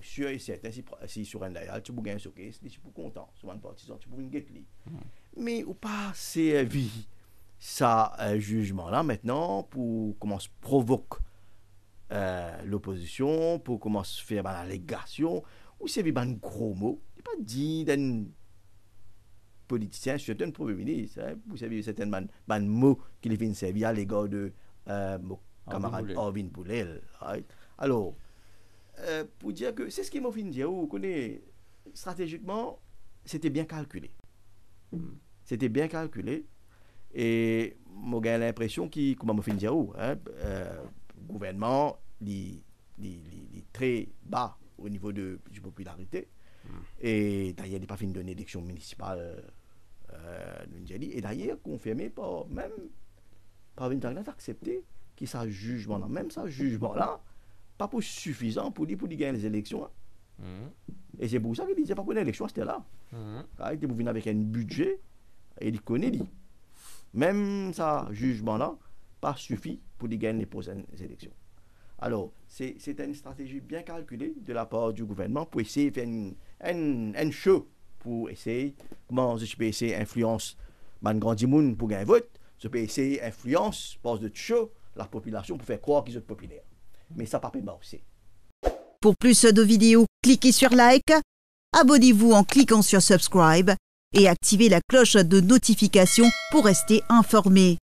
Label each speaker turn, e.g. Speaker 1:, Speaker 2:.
Speaker 1: sûr et certain, si sur un d'ailleurs, tu peux gagner ce case, tu peux content, sur un partisan, tu peux une guette. Mais ou pas servi ça jugement là maintenant pour comment se provoque l'opposition, pour comment se faire l'allégation, ou c'est un gros mot, il pas dit d'un politicien, c'est un premier ministre, vous savez, c'est un mot qui vient servir à l'égard de mon camarade Arvin Boulel. Right? Alors, pour dire que c'est ce qui m'a fait dire, vous connaissez, stratégiquement, c'était bien calculé. C'était bien calculé. Et moi j'ai l'impression qu'il, comment m'a fait dire, gouvernement, il est très bas au niveau de popularité. Et d'ailleurs, il n'a pas fait une élection municipale. Et d'ailleurs, confirmé même par une partie accepté que ça jugement là, même ça jugement là, pas pour suffisant pour gagner les élections. Et c'est pour ça qu'il disait pas pour l'élection, c'était là. Il était pour venir avec un budget et il connaît lui. Même ça jugement là, pas suffit pour gagner les prochaines élections. Alors, c'est une stratégie bien calculée de la part du gouvernement pour essayer de faire un show pour essayer, comment je peux essayer influence man grand monde pour gagner un vote, je peux essayer influence, pose de show, la population pour faire croire qu'ils sont populaires. Mais ça pas marcher.
Speaker 2: Pour plus de vidéos, cliquez sur like, abonnez-vous en cliquant sur subscribe et activez la cloche de notification pour rester informé.